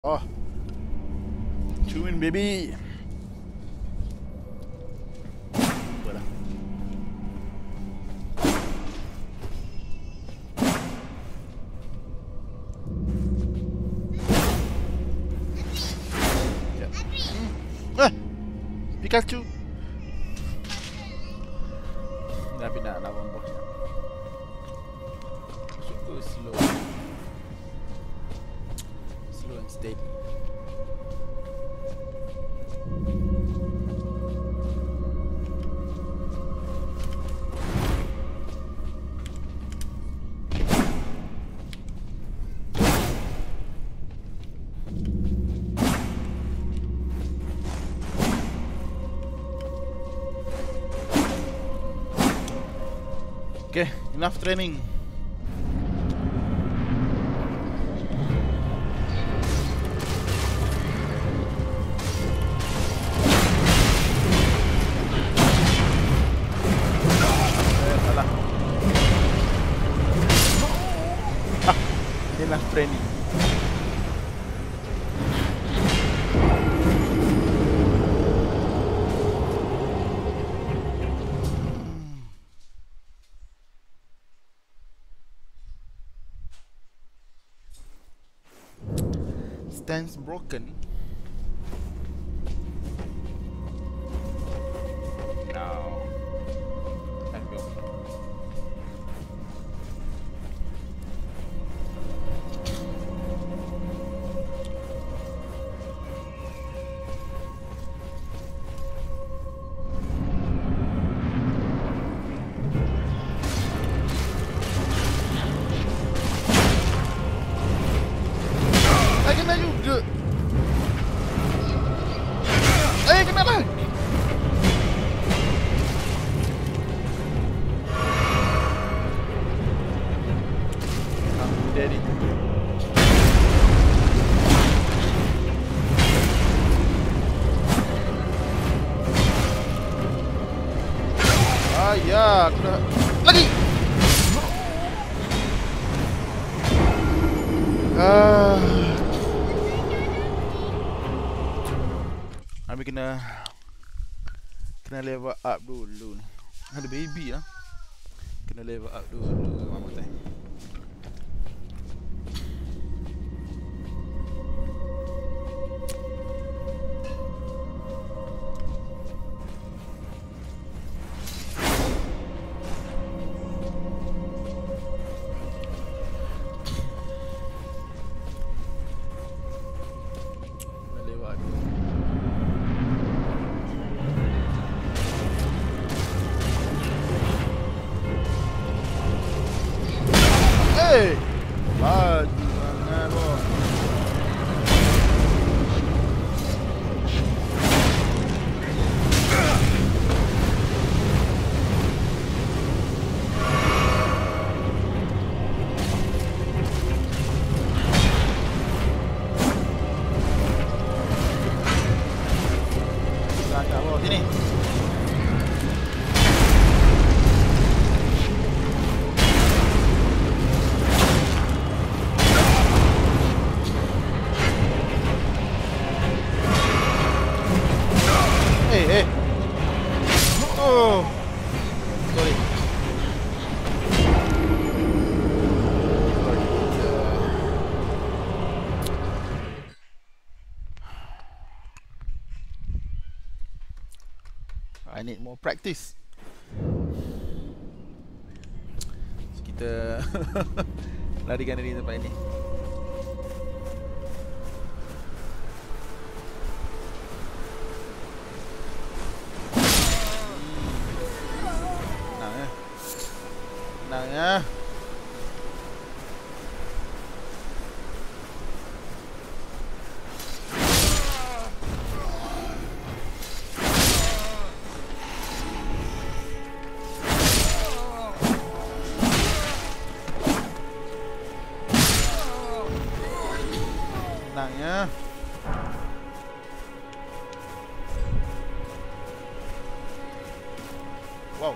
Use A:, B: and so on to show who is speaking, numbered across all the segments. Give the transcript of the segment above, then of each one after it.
A: Oh, tune baby. Voilà. Pikachu. Tapi nak lawan bos. Suka slow and steady. Okay, enough training. Salah. Enough training. Stance broken. No. Let's go. Kena juga. Kenapa? Daddy. Ya, aku dah lagi. Abi kena level up dulu ni. Ada baby lah. Kena level up dulu mama teh. Laju sangat bos. Sangat bos sini. Oh, sorry. I need more practice. So, kita larikan dari tempat ini. Tenang ya. Tenang ya. Wow.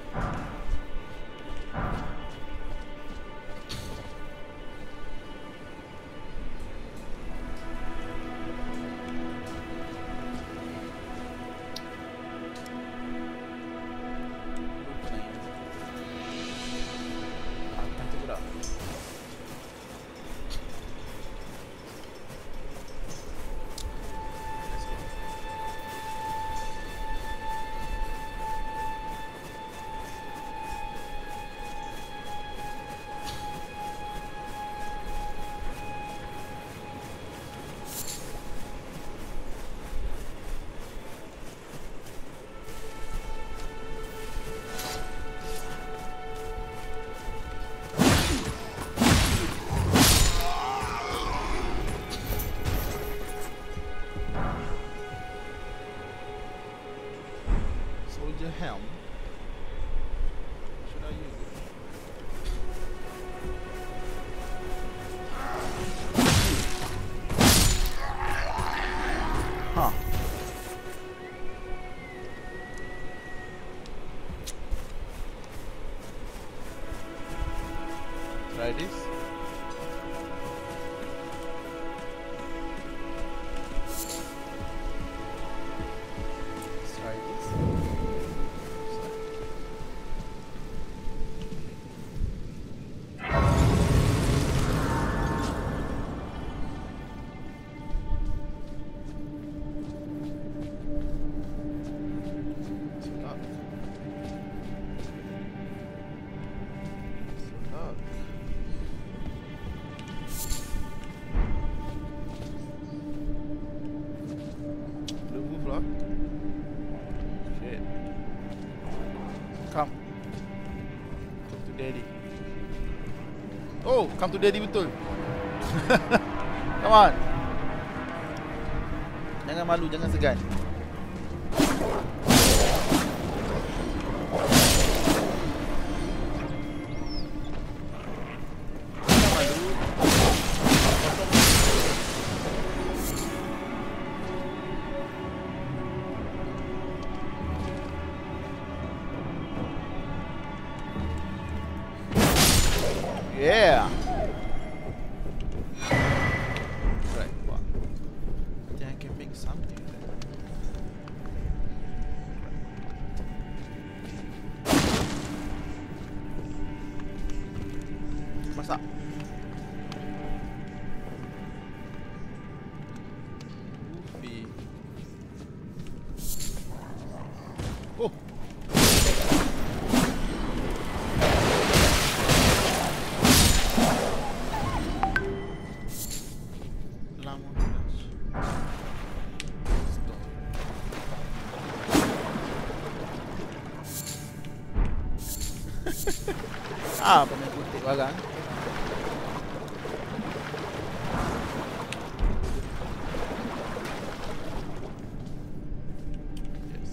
A: Soldier helm. Should I use it? Huh. Try this. Let's try this. Shit. Come. Come to daddy. Oh, come to daddy betul. Come on. Jangan malu, jangan segan. Jangan malu. Yeah. Right. Wow. I think I can make something there. Masak. Ufi. Oh. Ah, pemain kutik barang. Yes.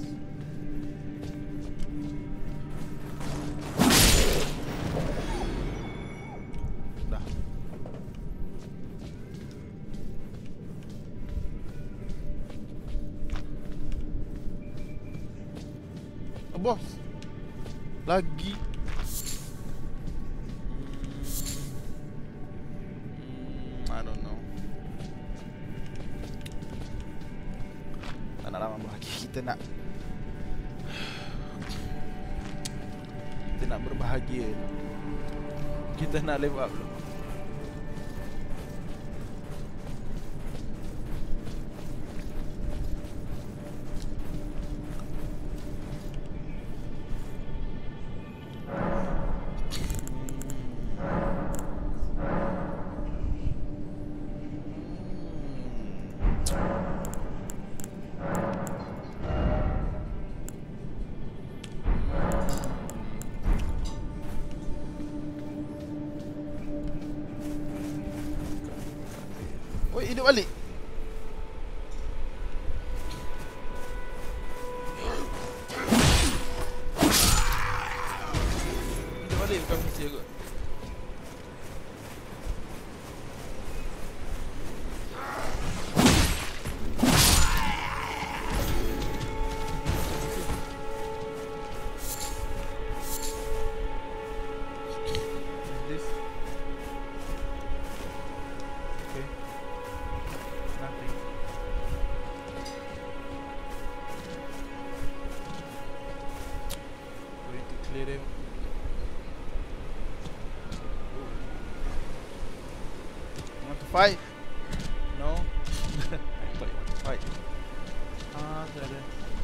A: Dah. Oh, bos. Lagi. I don't know. Tak nak lama lagi. Kita nak berbahagia. Kita nak level up dulu. Oi, hidup balik. Hidup balik bukan mesti kot. Clear them. Want to fight? No? I thought you want to fight. Ah, tu ada.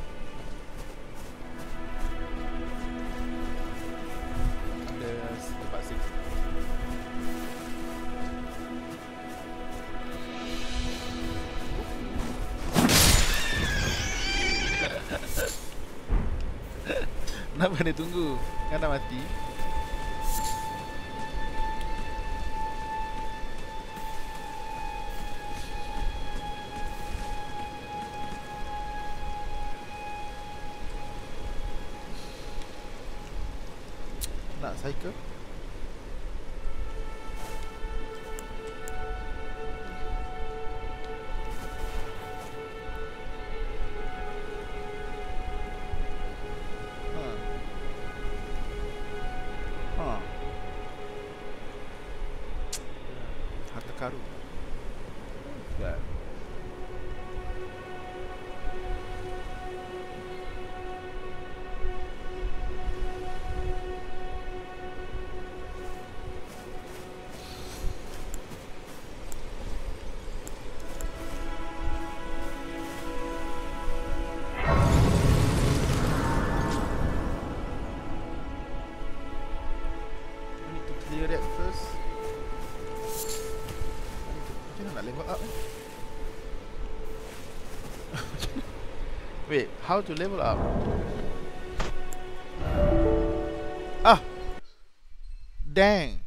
A: Ada tempat safe. Kenapa dia tunggu? Kan dah mati. Nak cycle? Harta karun. That. I need to clear that first. Macam mana nak level up eh? Wait, how to level up? Ah! Dang!